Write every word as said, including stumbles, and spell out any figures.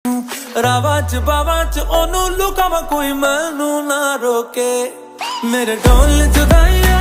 ਰਾਵਾਂ ਚ ਬਾਵਾਂ ਚ ਉਹਨੂੰ ਲੁਕਾਵਾਂ ਕੋਈ ਮੈਨੂੰ ਨਾ ਰੋਕੇ। ਮੇਰੇ ਢੋਲ ਜੁਦਾਈਆਂ